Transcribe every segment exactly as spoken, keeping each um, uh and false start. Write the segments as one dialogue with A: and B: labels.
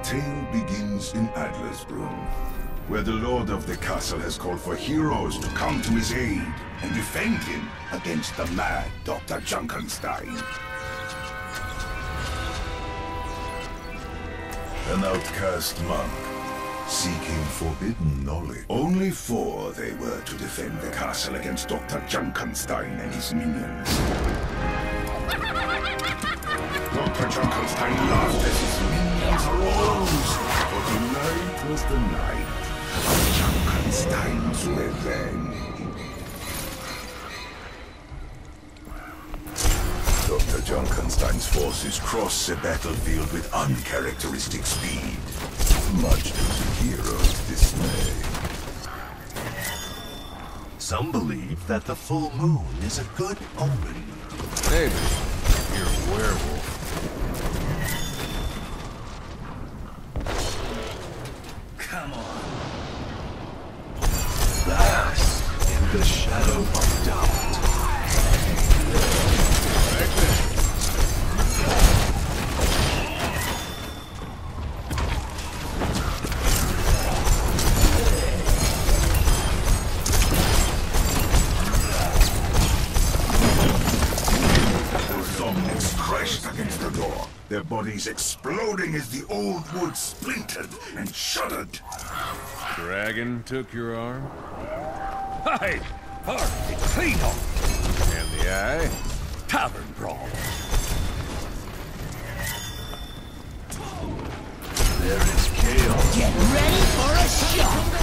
A: tale begins in Adlersbrunn, where the lord of the castle has called for heroes to come to his aid and defend him against the mad Doctor Junkenstein. An outcast monk, seeking forbidden knowledge. Only four they were to defend the castle against Doctor Junkenstein and his minions. Doctor Junkenstein laughed as his minions rose, for tonight was the night of Junkenstein's revenge. Doctor Junkenstein's forces cross the battlefield with uncharacteristic speed, much to the hero's dismay.
B: Some believe that the full moon is a good omen.
C: Maybe. You're a werewolf.
B: Come on. Bask in the shadow of doubt.
A: Against the door, their bodies exploding as the old wood splintered and shuddered.
C: Dragon took your arm?
D: Hey! Hard, it's clean off!
C: And the eye?
D: Tavern brawl.
B: There is chaos.
E: Get ready for a shock!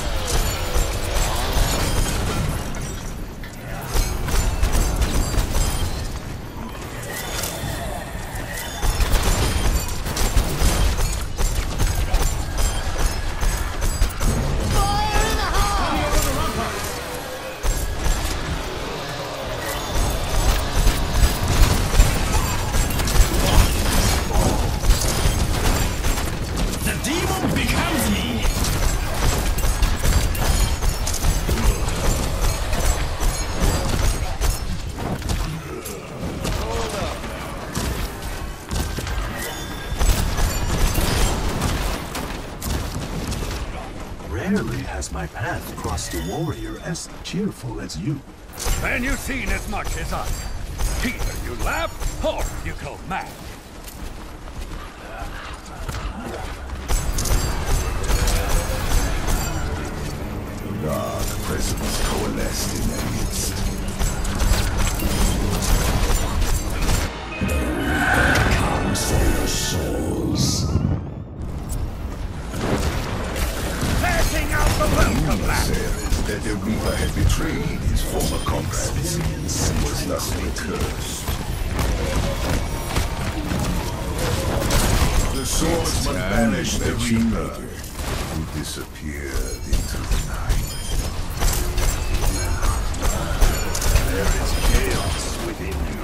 B: Rarely has my path crossed a warrior as cheerful as you.
D: And you've seen as much as I have. Either you laugh, or you go mad.
A: Dark presence coalesced in their midst. Come for your souls.
D: Passing out the welcome mat!
A: That the Reaper had betrayed his former comrades and was thusly cursed. The swordsman banished the Reaper, who disappeared into the night.
B: There is chaos within you.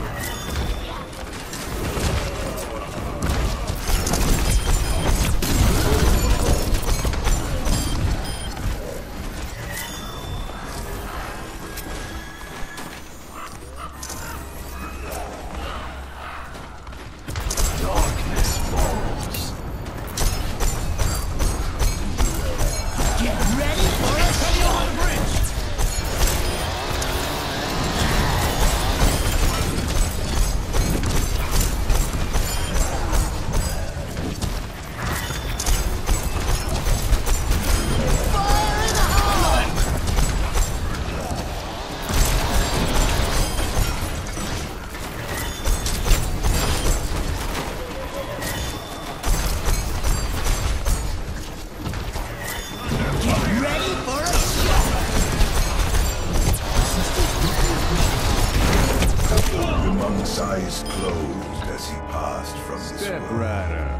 A: His eyes closed as he passed from this
C: Step
A: world.
C: right up.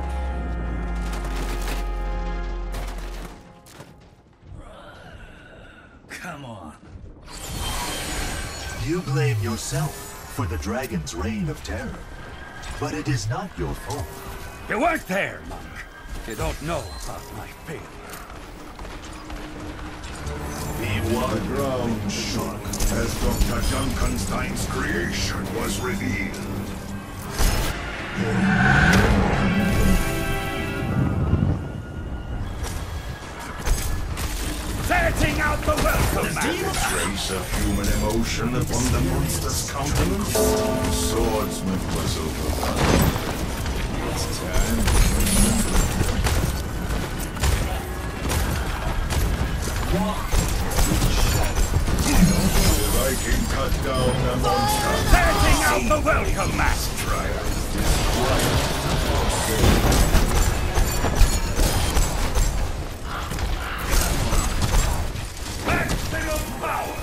D: Come on.
B: You blame yourself for the dragon's reign of terror, but it is not your fault.
D: You weren't there, monk. You don't know about my failure.
B: Be one.
A: The ground shook as Doctor Junkenstein's creation was revealed. A trace of human emotion upon the monster's countenance. The swordsman was overrun. It's time to remember. The Viking cut down the monster.
D: Setting out the welcome mat! Maximum power!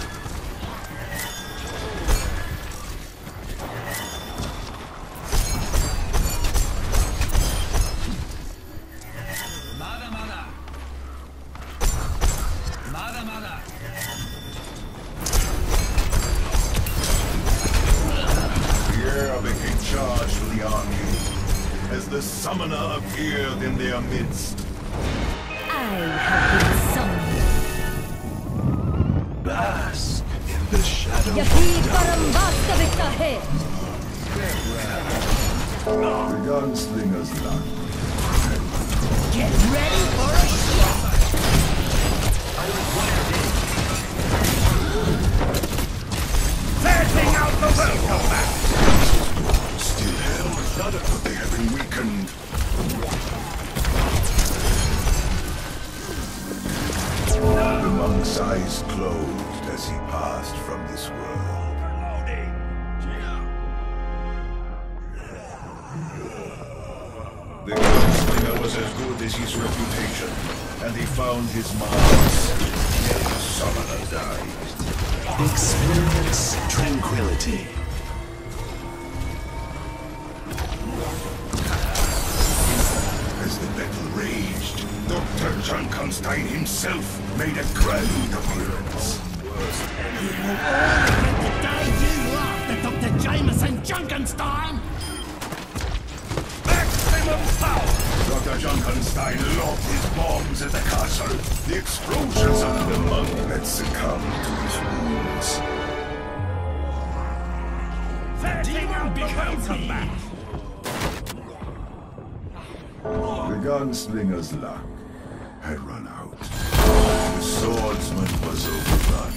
D: Mada mada! Mada mada!
A: The air became charged with the army as the summoner appeared in their midst.
E: I have been summoned.
B: Bask in the shadow
E: Yahi
B: of
E: Parambasta Viktahe.
A: The gunslinger's luck.
E: Get ready for a shot.
D: Setting out the welcome mat!
A: Still held, but they have been weakened. The monk's eyes closed as he passed from this world. The gunslinger was as good as his reputation, and he found his marks. Yet the summoner died.
B: experience tranquility.
A: As the battle raged, Doctor Junkenstein himself made a grand appearance.
E: You will all regret the day you laughed at Doctor Jameson Junkenstein.
D: Maximum power!
A: Doctor Junkenstein lobbed his bombs at the castle. The explosions of the monk had succumbed to his wounds.
D: Setting out the welcome mat!
A: The gunslinger's luck had run out. The swordsman was overrun.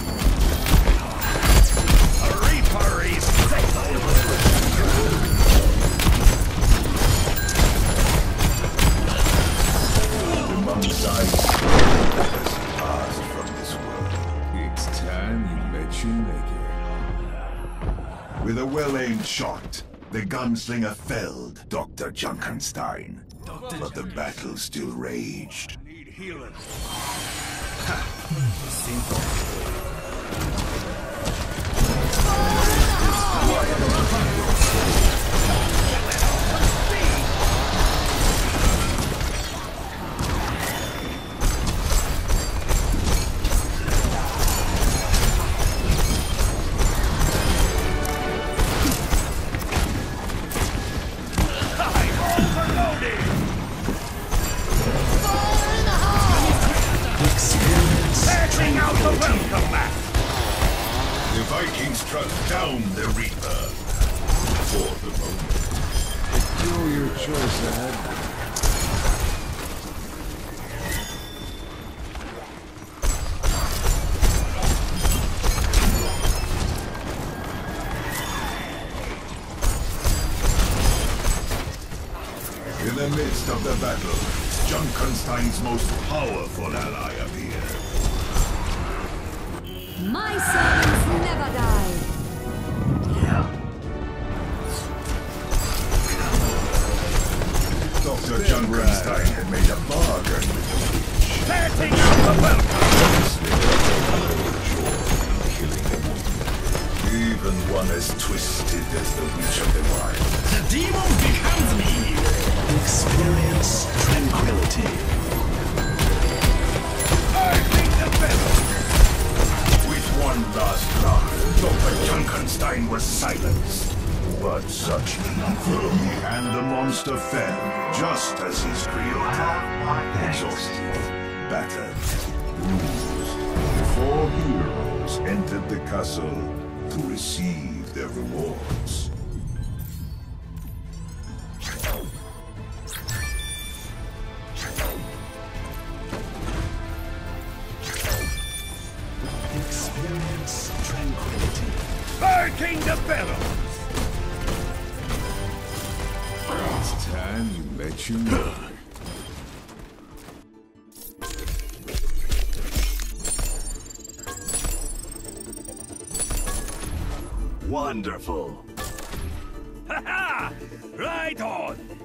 D: A reaper is safe!
A: The monk's eyes closed as he passed from this world.
C: It's time you met your maker.
A: With a well-aimed shot, the gunslinger felled Doctor Junkenstein. But the battle still raged.
D: Need healing. Setting out the welcome mat!
A: The Vikings struck down the Reaper. For the moment.
C: Still your choice ahead.
A: In the midst of the battle, Junkenstein's most powerful ally appeared.
E: My servants never die.
A: Doctor Junkenstein had made a bargain with the witch.
D: Setting out the welcome!
A: Killing a woman. Even one as twisted as the Witch of the Wild.
E: The demon becomes me.
B: Experience tranquility.
D: I think the best!
A: With one last laugh, Doctor Junkenstein was silenced. But such evil, and the monster fell, just as his creator. Exhausted, battered, bruised, the four heroes entered the castle to receive their rewards.
D: Barking the bellows!
C: It's time you met your maker.
B: Wonderful.
D: Ha ha! Right on!